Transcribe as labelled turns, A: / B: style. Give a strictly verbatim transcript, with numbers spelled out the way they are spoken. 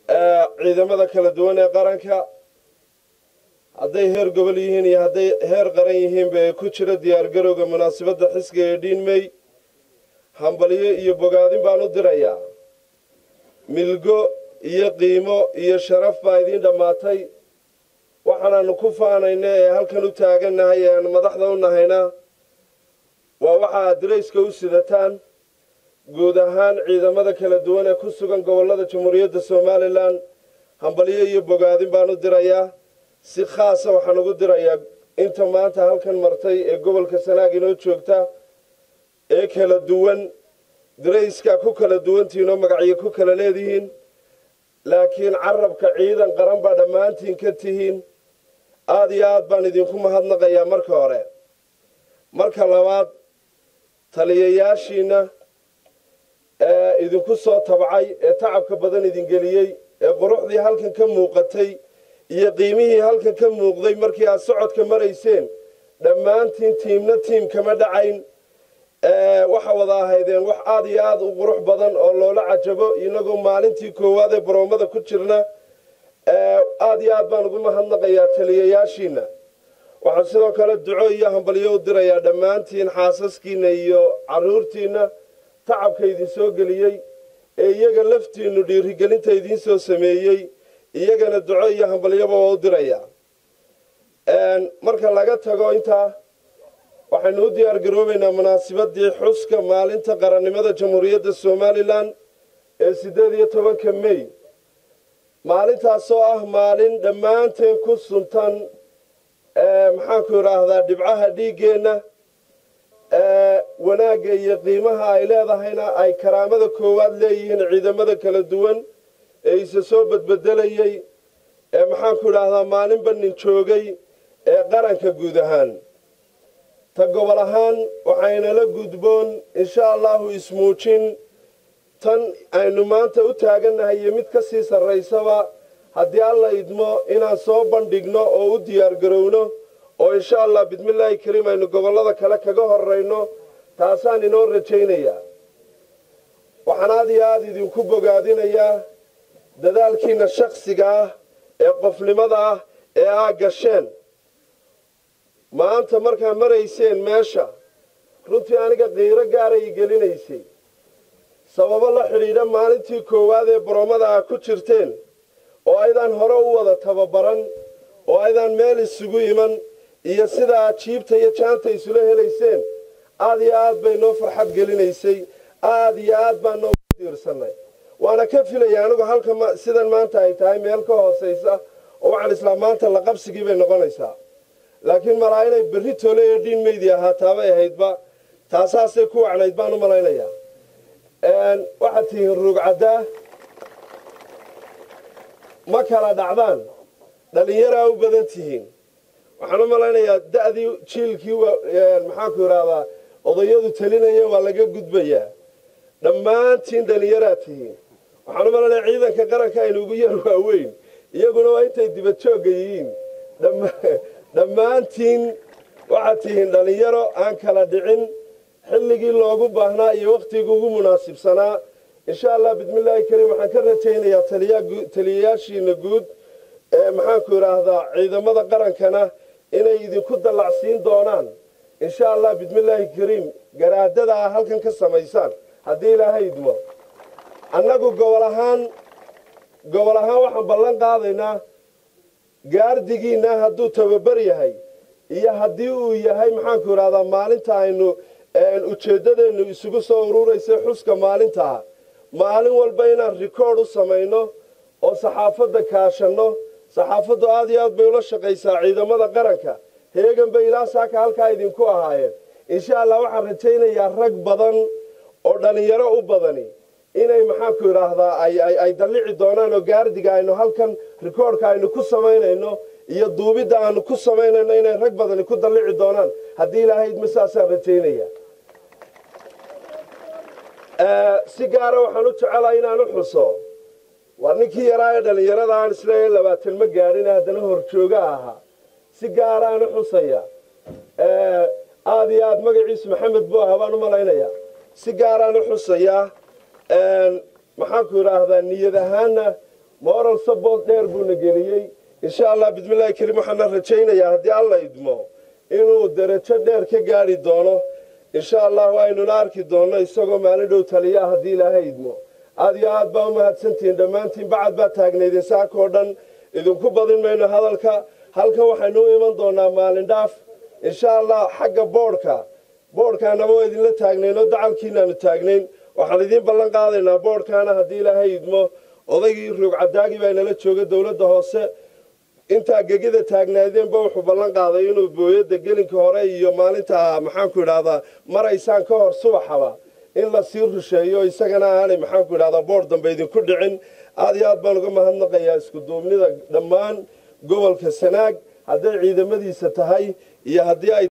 A: ciidamada kala duwan ee qaranka hadday heer gobol yihiin iyo hadday heer qaran yihiin bay ku jira diyaargarowga munaasabadda xisbiga ee dhiinmey hambalyo iyo bogaadin baan u dirayaa milgo iyo qiimo iyo sharaf baa idiin dhammaatay waxaanaanu ku faanayna ee halkan u taagannahay ee aan madaxda u nahayna waa waxa aad darayska u sidataan guud ahaan ciidamada kala duwan ee ku sugan gobollada jamhuuriyadda somalilan hambalyo iyo bogaadin baan u dirayaa si khaasa waxaan ugu dirayaa inta maanta halkan martay ee gobolka sanaag inoo joogta ee kala duwan darayska ku kala duwantihiin oo magacyo ku kala leedihiin laakiin carabka ciidan qaran baa dhammaantiin ka tihiin aada iyo aad baan idinku mahadnaqayaa marka hore marka labaad taliyayaashiina ee idinku soo tabcay ee tacabka badan idin geliyey ee quruxdii halkan ka muuqatay iyo qiimihii halkan ka muuqday markii aad socodka marayseen dhammaantiin tiimna tiim kama dhacayn waxa wada ahaydeen wax aada iyo aada u qurux badan oo loola cajabo inagoo maalintii koowaad ee baroomada ku jirna aada iyo aad baan ugu mahadnaqayaa taliyayaashiina waxaan sidoo kale duco iyo hambalyo u dirayaa dhammaantiin xaasaskiina iyo caruurtiina tacabka idin soo geliyey ee iyaga laftiinu dhiirigelinta idiin soo sameeyey iyagana duco iyo hambalyoba waa u dirayaa marka laga tago intaa waxaynu u diyaar garoobaynaa munaasabadii xuska maalinta qarannimada jamhuuriyadda somalilan ee siddeed iyo tobanka mey maalintaasoo ah maalin dhammaanteen ku suntan maxaanku idhaahdaa dhibcaha dhiiggeenna wanaagga iyo qiimaha ay leedahayna ay karaamada koowaad leeyihiin ciidamada kala duwan ee isa soo badbedelayey ee maxaanku idhaahdaa maalinba nin joogay ee qaranka guud ahaan ta gobol ahaan waxaynala gudboon insha allahu ismuujin tan aynu maanta u taagannahay iyo mid ka sii sarraysaba haddii alla idmo inaan soo bandhigno oo u diyaargarowno oo insha allah bismillaahi kariim aynu gobollada kale kaga horrayno taasaan inoo rajaynayaa waxaan aad iyo aada idinku bogaadinayaa dadaalkiina shakhsiga ah ee qofnimada ah ee aa gasheen maanta markaa marayseen meesha runtii aniga qiiro gaaray gelinaysay sababo la xidhiidha maalintii koowaad ee baroomada ah ku jirteen oo aydaan hore u wada tababaran oo aydaan meel isugu iman iyo sidaa jiibta iyo jaanta isula helayseen aada iyo aad bay noo farxad gelinaysay aada iyo aad baan noo diirsannay waana ka filaya anigu halka sidan maanta ay tahay meel ka hoosaysa oo waxaan islaa maanta la qabsigii bay noqonaysaa laakiin malaa inay berri tole ee dhiin meydi ahaataabay ahaydba taasaasay ku wacnayd baan u malaynayaa waxaad tihiin ruugcaddaa ma kala dhacdaan dhallinyaraa u badan tihiin waxaan u malaynayaa da'dii jiilkii maxaanku idhaahdaa odayadu talinaya waa laga gudbayaa dhammaantiin dhallinyaraa tihiin waxaan u malaynayaa ciidanka qaranka aynu ugu yar waaweyn iyaguna waa intay dibad joogga yihiin dhammaantiin waxaad tihiin dhallinyaro aan kala dhicin xilligii loogu baahnaa iyo wakhtigii ugu munaasibsanaa insha allah bismillaahi kariim waxaan ka rajaynayaa taliyayaashiina guud ee maxaanku idhaahdaa ciidamada qarankana inay idinku dallacsiin doonaan insha allah bismillaahi kariim garaadada ah halkan ka samaysaan haddii ilaahay idmo annagu gobol ahaan gobol ahaan waxaan ballan qaadaynaa gaardigiinna hadduu tababar yahay iyo haddii uu yahay maxaanku idhahdaa maalinta aynu ujeeddadeennu isugu soo ururaysa xuska maalintaa maalin walba inaan rikoodh u samayno oo saxaafadda kaashanno saxaafaddu aada iyo aad bay ula shaqaysaa ciidamada qaranka heegan bay ilaa saaka halkaa idinku ahaayeen insha allah waxaan rajaynayaa rag badan oo dhallinyaro u badani inay maxaanku idhaahdaa ay dallici doonaan oo gaardiga aynu halkan rikoodhka aynu ku samaynayno iyo duubidda aanu ku samaynayno inay rag badani ku dallici doonaan haddii ilaahay idma saasaan rajaynaya si gaara waxaan u jecelahay inaan u xuso waa ninkii yaraa ee dhallinyarada aan isleeyahay labaatan ma gaadhin haddana horjooga ahaa si gaara aan u xusaya aada iyo aada magaciisu maxamed buu ahaa baan u malaynayaa si gaaraan u xusayaa maxaanku idhaahdaa niyad ahaanna moral support dheer buuna geliyey insha allah bismillaahi kariim waxaan rajaynayaa haddii alla idmo inuu darajo dheer ka gaari doono insha allah waynuna arki doono isagoo maalin dhow taliya haddii ilaahay idmo aad iyo aad baa u mahadsantihiin dhammaantiin bacad baa taagnaydeen saakoo dhan idinku badin mayno hadalka halkan waxaynu u iman doonaa maalin dhaaf insha allah xagga boodhka boodhkaanaba waa idinla taagnayn oo dacalkiinaanu taagnayn waxaan idiin ballan qaadaynaa boodhkaana haddii ilaahay idmo odaygii ruugcadaagii baa inala jooga dowladda hoose intaa gegida taagnaadeenba wuxuu ballan qaaday inuu booyadda gelinka hore iyo maalinta maxaanku idhahdaa maraysaan ka hor subaxaba in la sii rusheeyo isagana aanay maxaanku idhahdaa boodh dambe idinku dhicin aad iyo aad baan uga mahadnaqayaa isku duubnida dhammaan gobolka Sanaag hadday ciidamadiisa tahay iyo haddii ay